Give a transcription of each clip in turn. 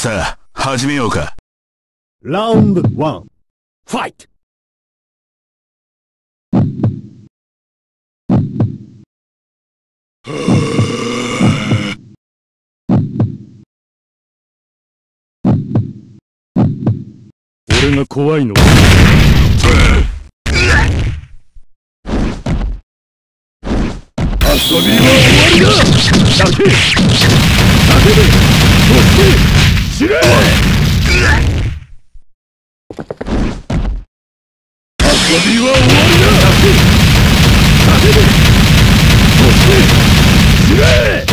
さあ、始めようか。 ラウンド1、ファイト。俺が怖いのか？遊びは終わりだ！だけ！叫べ！そして知れ！遊びは終わりだ！だけ！叫べ！そして知れ！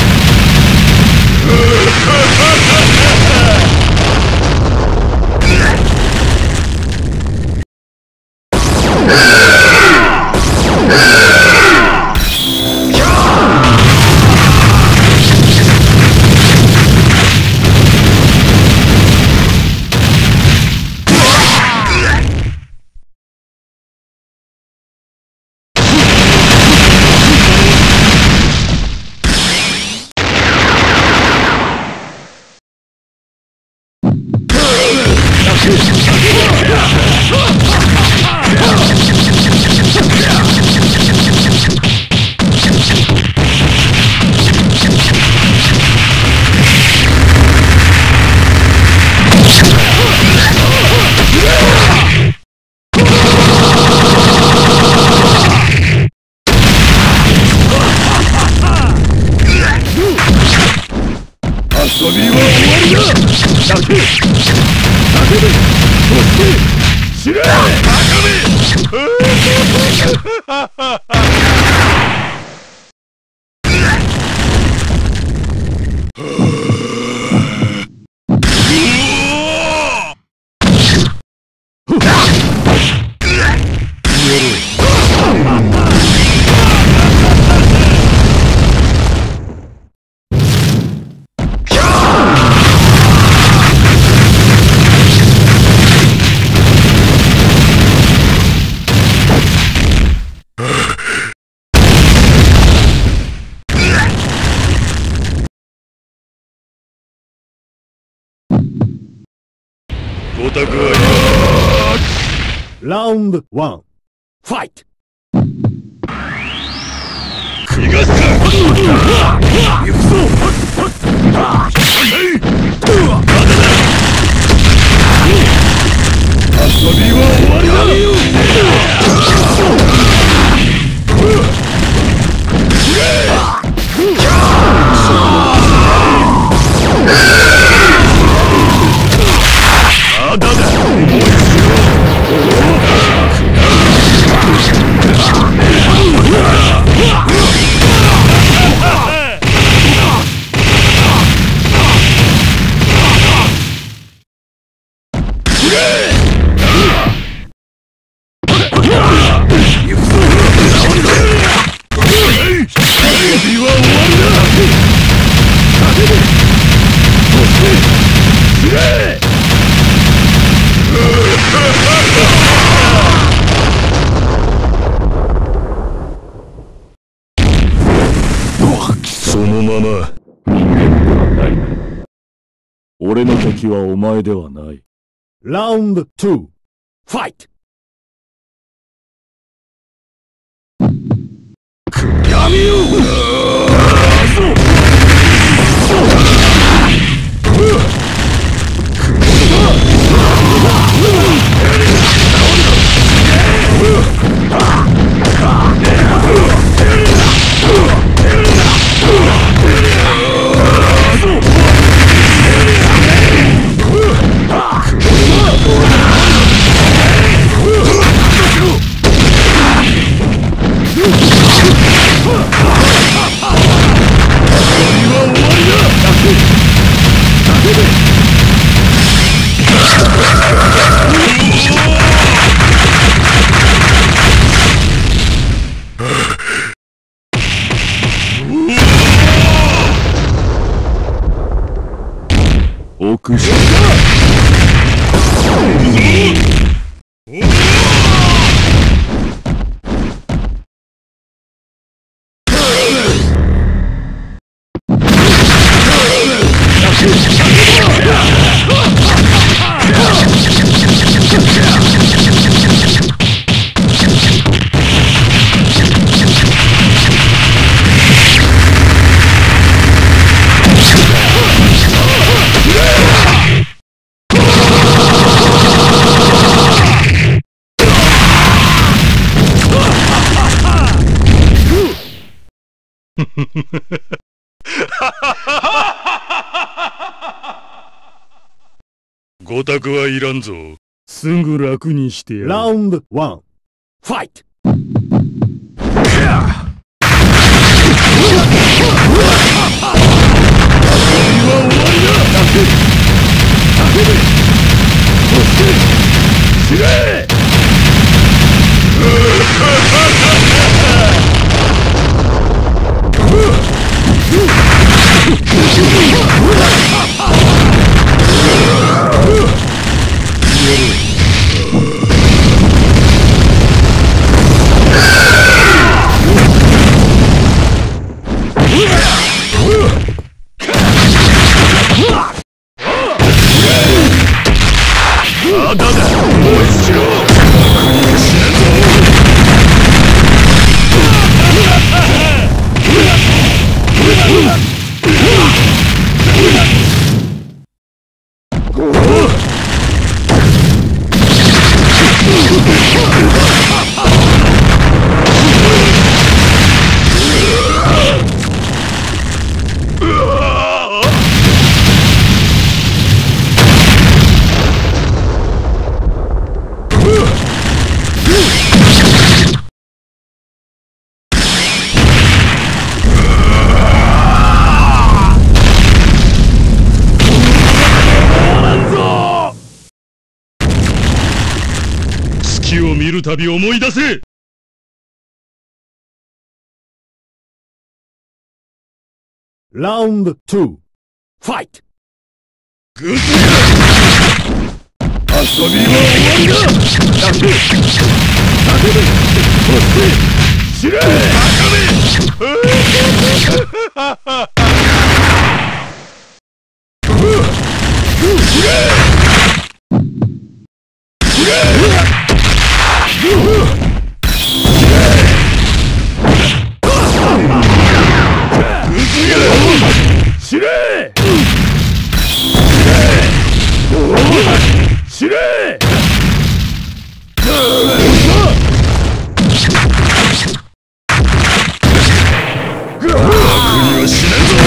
遊びは終わりだ！だけ！叫べ！そして知れ！ごたくはラウンド1、ファイト。逃がすか！行くぞ！遊びは終わりだ！そのまま俺の敵はお前ではない。ラウンド2、ファイト。やめよう！奥下ごたくはいらんぞ。すぐ楽にしてやる。 ラウンド1、ファイト。 月を見るたび思い出せ。 ラウンド2、ファイト。 グッド遊びは終わりだ。叫べ、そして知れ。知れ。知れ。楽にはしないぞ。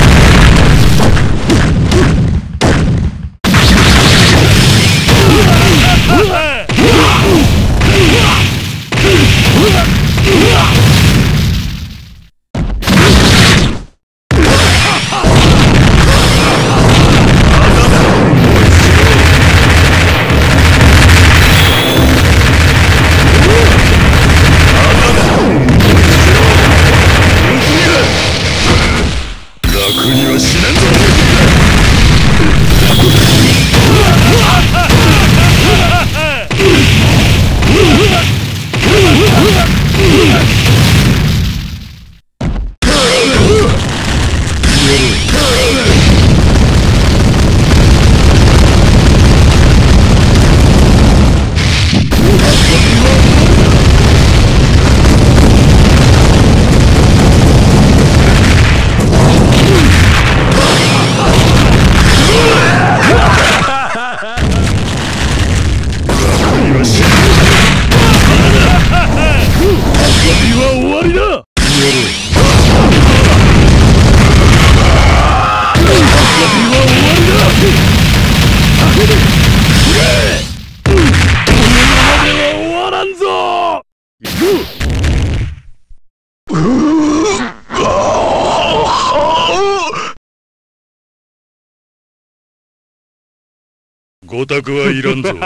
ごたくはいらんぞ。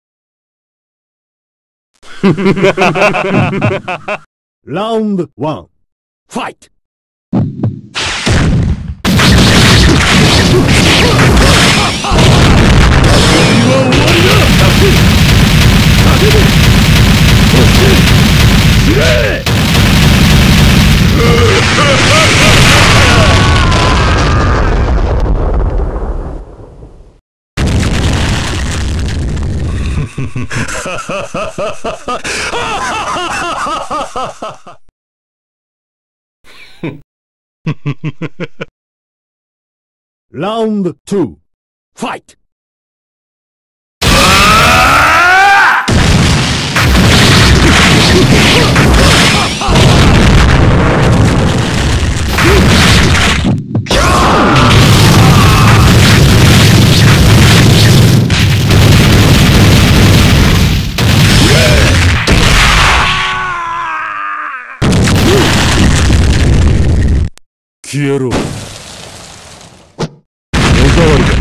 ラウンド1、ファイト。ラウンド2、ファイト。 消えろ。おかわりだ。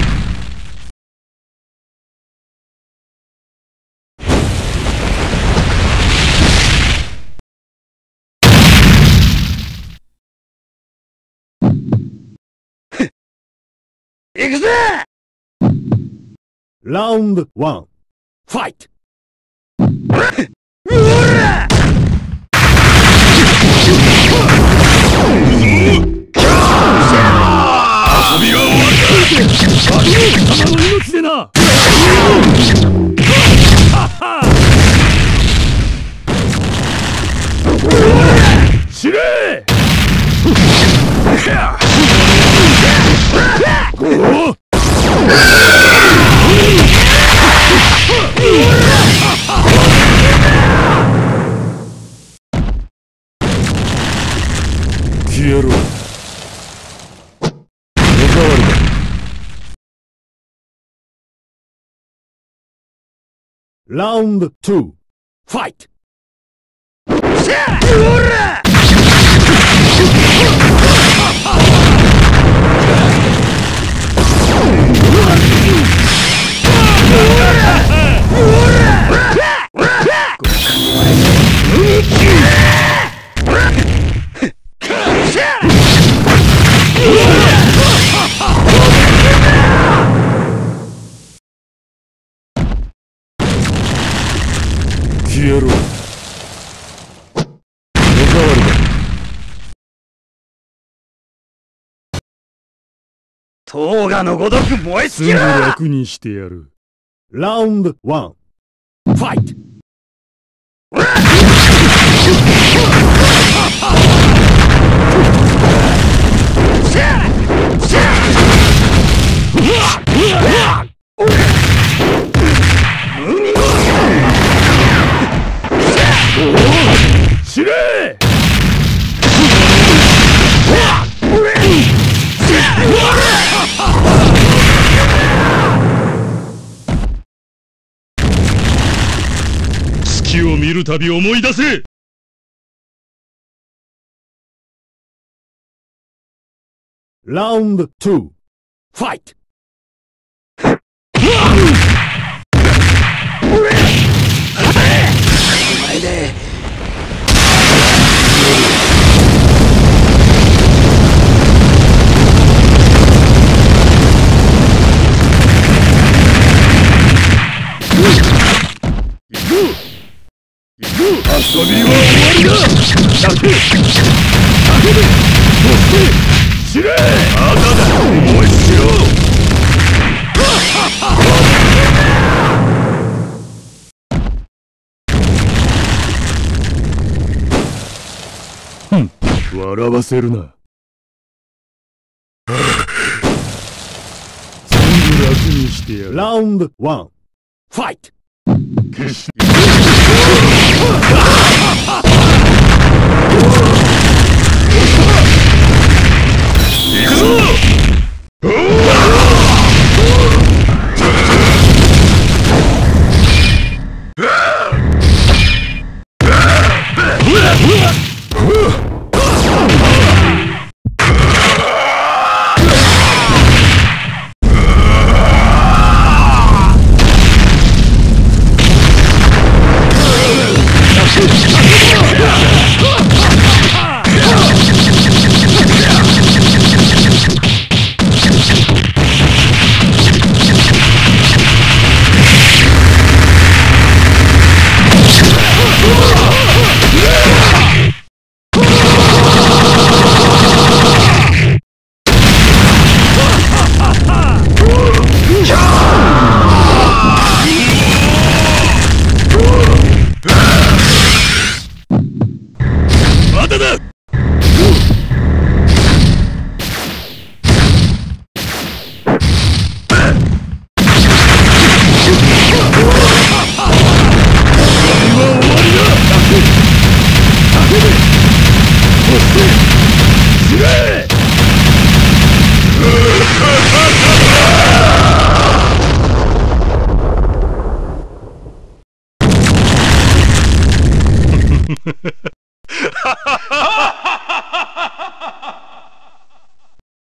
行くぜ。 Round 1. Fight! 遊びは終わりだ。貴様の命でな。死ね。消えろ。おかわりだ。 Round 2. Fight! 消えろ。おかわりだ。 トガのごとく燃えすぐ尽きろ。 楽にしてやる。 Round 1. Fight! 死ね。月を見るたび思い出せ。 Round 2. Fight! 前で遊びは終わりだ。だけ。叫べ。そして死ね。あだだ。思いしろ。笑わせるな。全部楽にしてやる。 Round 1. Fight! 決して行くぞ。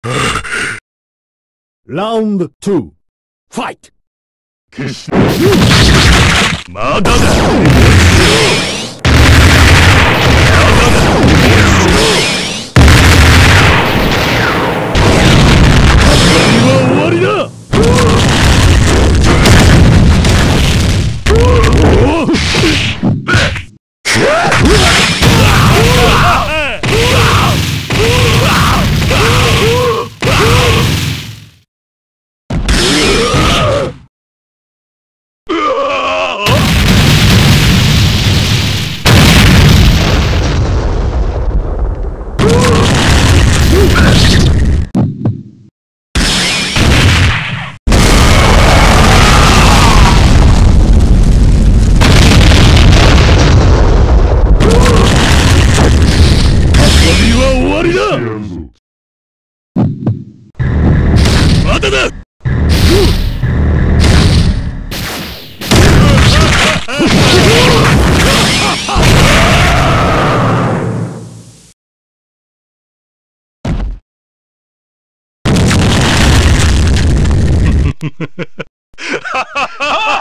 Round 2. Fight! 決してまだだ。終わりだ。まだだ。ハハハハ。